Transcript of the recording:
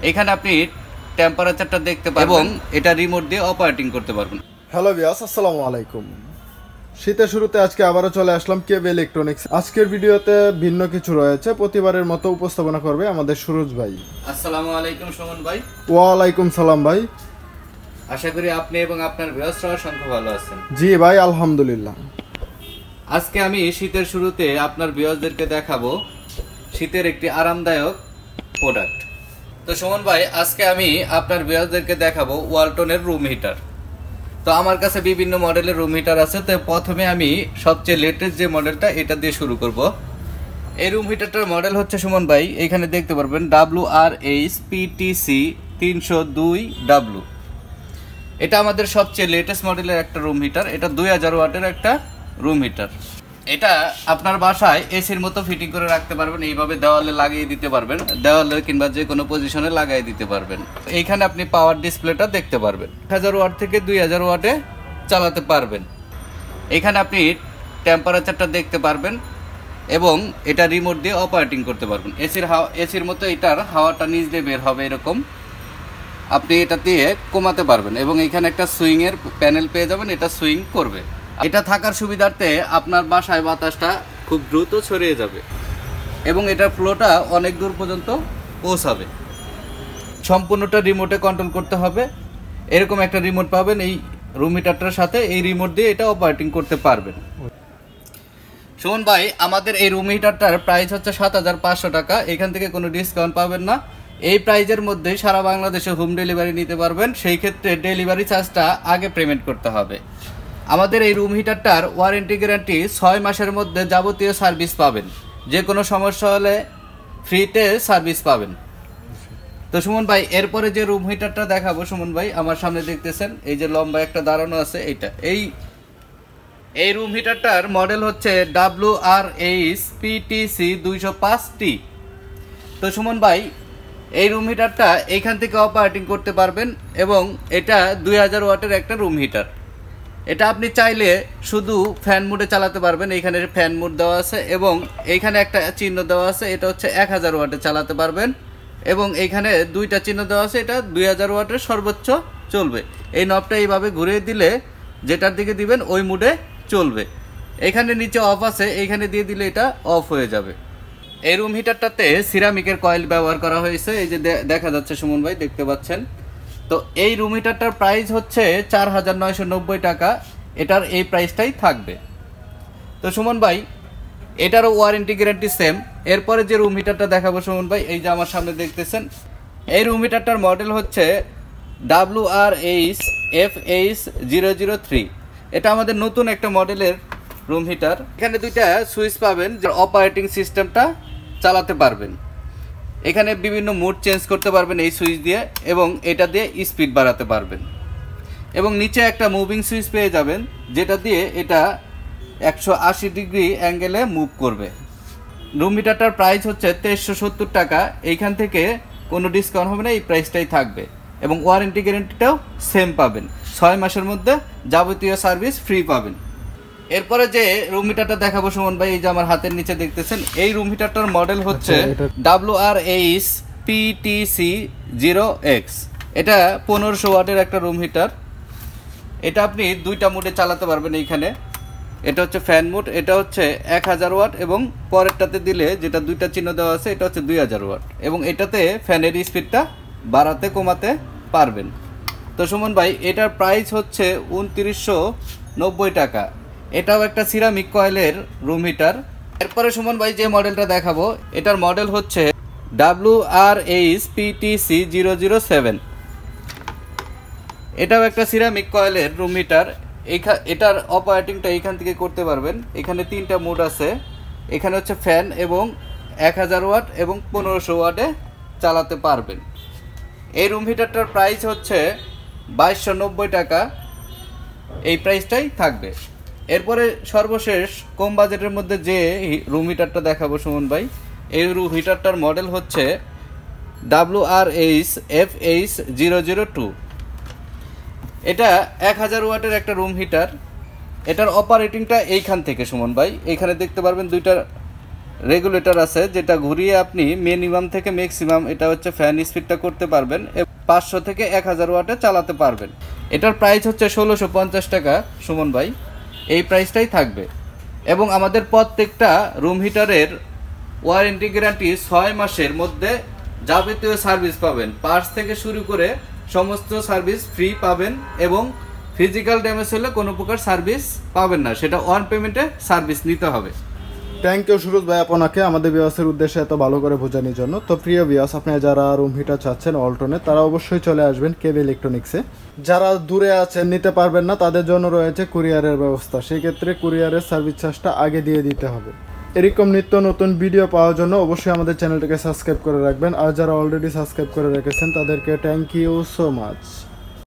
এখানে আপনি টেম্পারেচারটা দেখতে পারবেন এবং এটা রিমোট দিয়ে অপারেটিং করতে পারবেন। হ্যালো ভিউয়ার্স, আসসালামু আলাইকুম। শীতের শুরুতে আজকে আবারও চলে আসলাম কেবি ইলেকট্রনিক্স। আজকের ভিডিওতে ভিন্ন কিছু রয়েছে। প্রতিবারের মতো উপস্থাপনা করবে আমাদের সুরজ ভাই। আসসালামু আলাইকুম সুমন ভাই। ওয়ালাইকুম সালাম ভাই। আশা করি আপনি এবং আপনার ভিউয়ার্সরা অসংখ্য ভালো আছেন। জি ভাই, আলহামদুলিল্লাহ। আজকে আমি শীতের শুরুতে আপনার ভিউয়ার্সদেরকে দেখাবো শীতের একটি আরামদায়ক প্রোডাক্ট। তো সুমন ভাই, আজকে আমি আপনার ভিউয়ার্সদেরকে দেখাবো ওয়ালটনের রুম হিটার। তো আমার কাছে বিভিন্ন মডেলের রুম হিটার আছে। তো প্রথমে আমি সবচেয়ে লেটেস্ট যে মডেলটা এটা দিয়ে শুরু করব। এই রুম হিটারটার মডেল হচ্ছে সুমন ভাই, এখানে দেখতে পারবেন WRHPTC 302W। এটা আমাদের সবচেয়ে লেটেস্ট মডেলের একটা রুম হিটার। এটা 2000 ওয়াটের একটা রুম হিটার। এটা আপনার বাসায় এসির মতো ফিটিং করে রাখতে পারবেন। এইভাবে দেওয়ালে লাগিয়ে দিতে পারবেন, দেওয়ালে কিংবা যে কোনো পজিশনে লাগিয়ে দিতে পারবেন। এইখানে আপনি পাওয়ার ডিসপ্লেটা দেখতে পারবেন। 1000 ওয়াট থেকে 2000 ওয়াটে চালাতে পারবেন। এখানে আপনি টেম্পারেচারটা দেখতে পারবেন এবং এটা রিমোট দিয়ে অপারেটিং করতে পারবেন। এসির মতো এটার হাওয়াটা নিচ দিয়ে বের হবে, এরকম আপনি এটা দিয়ে কমাতে পারবেন এবং এখানে একটা সুইংয়ের প্যানেল পেয়ে যাবেন, এটা সুইং করবে। এটা থাকার সুবিধার্থে আপনার বাসায় বাতাসটা খুব দ্রুত ছড়িয়ে যাবে এবং এটার ফ্লোটা অনেক দূর পর্যন্ত পৌঁছাবে। সম্পূর্ণটা রিমোটে কন্ট্রোল করতে হবে। এরকম একটা রিমোট পাবেন এই রুম হিটারটার সাথে। এই রিমোট দিয়ে এটা অপারেটিং করতে পারবেন। সুমন ভাই, আমাদের এই রুম হিটারটার প্রাইস হচ্ছে 7500 টাকা। এখান থেকে কোনো ডিসকাউন্ট পাবেন না। এই প্রাইজের মধ্যেই সারা বাংলাদেশে হোম ডেলিভারি নিতে পারবেন। সেই ক্ষেত্রে ডেলিভারি চার্জটা আগে পেমেন্ট করতে হবে। আমাদের এই রুম হিটারটার ওয়ারেন্টি গ্যারান্টি 6 মাসের মধ্যে যাবতীয় সার্ভিস পাবেন। যে কোনো সমস্যা হলে ফ্রিতে সার্ভিস পাবেন। তো সুমন ভাই, এরপরে যে রুম হিটারটা দেখাবো সুমন ভাই, আমার সামনে দেখতেছেন এই যে লম্বা একটা দাঁড়ানো আছে, এইটা এই রুম হিটারটার মডেল হচ্ছে WRHPTC 205T। তো সুমন ভাই, এই রুম হিটারটা এইখান থেকে অপারেটিং করতে পারবেন এবং এটা 2000 ওয়াটের একটা রুম হিটার। এটা আপনি চাইলে শুধু ফ্যান মোডে চালাতে পারবেন। এইখানে ফ্যান মোড দেওয়া আছে এবং এইখানে একটা চিহ্ন দেওয়া আছে, এটা হচ্ছে 1000 ওয়াটে চালাতে পারবেন এবং এইখানে দুইটা চিহ্ন দেওয়া আছে, এটা 2000 ওয়াটের সর্বোচ্চ চলবে। এই নবটা এইভাবে ঘুরিয়ে দিলে যেটার দিকে দিবেন ওই মোডে চলবে। এখানে নিচে অফ আছে, এইখানে দিয়ে দিলে এটা অফ হয়ে যাবে। এই রুম হিটারটাতে সিরামিকের কয়েল ব্যবহার করা হয়েছে, এই যে দেখা যাচ্ছে সুমন ভাই, দেখতে পাচ্ছেন। তো এই রুম হিটারটার প্রাইস হচ্ছে 4990 টাকা। এটার এই প্রাইসটাই থাকবে। তো সুমন ভাই, এটারও ওয়ারেন্টি গ্যারান্টি সেম। এরপরে যে রুম হিটারটা দেখাবো সুমন ভাই, এই যে আমার সামনে দেখতেছেন, এই রুম হিটারটার মডেল হচ্ছে WRHFH003। এটা আমাদের নতুন একটা মডেলের রুম হিটার। এখানে দুইটা সুইচ পাবেন, যে অপারেটিং সিস্টেমটা চালাতে পারবেন। এখানে বিভিন্ন মোড চেঞ্জ করতে পারবেন এই সুইচ দিয়ে এবং এটা দিয়ে স্পিড বাড়াতে পারবেন এবং নিচে একটা মুভিং সুইচ পেয়ে যাবেন, যেটা দিয়ে এটা 180 ডিগ্রি অ্যাঙ্গেলে মুভ করবে। রুম হিটারটার প্রাইস হচ্ছে 2370 টাকা। এইখান থেকে কোনো ডিসকাউন্ট হবে না, এই প্রাইসটাই থাকবে এবং ওয়ারেন্টি গ্যারান্টিটাও সেম পাবেন। 6 মাসের মধ্যে যাবতীয় সার্ভিস ফ্রি পাবেন। এরপরে যে রুম হিটারটা দেখাবো সুমন ভাই, এই যে আমার হাতের নিচে দেখতেছেন, এই রুম হিটারটার মডেল হচ্ছে WRHPTC 0X। এটা 1500 ওয়াটের একটা রুম হিটার। এটা আপনি দুইটা মোডে চালাতে পারবেন। এইখানে এটা হচ্ছে ফ্যান মোড, এটা হচ্ছে 1000 ওয়াট এবং পরেরটাতে দিলে যেটা দুইটা চিহ্ন দেওয়া আছে এটা হচ্ছে 2000 ওয়াট এবং এটাতে ফ্যানের স্পিডটা বাড়াতে কমাতে পারবেন। তো সুমন ভাই, এটার প্রাইস হচ্ছে 2990 টাকা। এটাও একটা সিরামিক কয়েলের রুম হিটার। এরপরে সুমন ভাই, যে মডেলটা দেখাবো এটার মডেল হচ্ছে WRHPTC 007। এটাও একটা সিরামিক কয়েলের রুম হিটার। এটার অপারেটিংটা এইখান থেকে করতে পারবেন। এখানে 3টা মোড আছে। এখানে হচ্ছে ফ্যান এবং 1000 ওয়াট এবং 1500 ওয়াটে চালাতে পারবেন। এই রুম হিটারটার প্রাইস হচ্ছে 2290 টাকা। এই প্রাইসটাই থাকবে। এরপরে সর্বশেষ কম বাজেটের মধ্যে যে রুম হিটারটা দেখাবো সুমন ভাই, এই রুম হিটারটার মডেল হচ্ছে WRHFH002। এটা 1000 ওয়াটের একটা রুম হিটার। এটার অপারেটিংটা এইখান থেকে সুমন ভাই, এইখানে দেখতে পারবেন দুইটা রেগুলেটর আছে, যেটা ঘুরিয়ে আপনি মিনিমাম থেকে ম্যাক্সিমাম এটা হচ্ছে ফ্যান স্পিডটা করতে পারবেন, 500 থেকে 1000 ওয়াটে চালাতে পারবেন। এটার প্রাইস হচ্ছে 1650 টাকা সুমন ভাই, এই প্রাইসটাই থাকবে। এবং আমাদের প্রত্যেকটা রুম হিটারের ওয়ারেন্টি গ্যারান্টি 6 মাসের মধ্যে যাবতীয় সার্ভিস পাবেন, পার্টস থেকে শুরু করে সমস্ত সার্ভিস ফ্রি পাবেন, এবং ফিজিক্যাল ড্যামেজ হলে কোনো প্রকার সার্ভিস পাবেন না, সেটা অন পেমেন্টে সার্ভিস নিতে হবে। থ্যাংক ইউ সুরজ ভাই আপনাকে আমাদের ভিউয়ার্সের উদ্দেশ্যে এত ভালো করে বোঝানোর জন্য। তো প্রিয় ভিউয়ার্স, আপনি যারা রুম হিটার চাচ্ছেন ওয়ালটনে, তারা অবশ্যই চলে আসবেন কেবি ইলেকট্রনিক্সে। যারা দূরে আছেন, নিতে পারবেন না, তাদের জন্য রয়েছে কুরিয়ারের ব্যবস্থা। সেই ক্ষেত্রে কুরিয়ারের সার্ভিস চার্জটা আগে দিয়ে দিতে হবে। এরকম নিত্য নতুন ভিডিও পাওয়ার জন্য অবশ্যই আমাদের চ্যানেলটাকে সাবস্ক্রাইব করে রাখবেন। আর যারা অলরেডি সাবস্ক্রাইব করে রেখেছেন তাদেরকে থ্যাংক ইউ সো মাচ।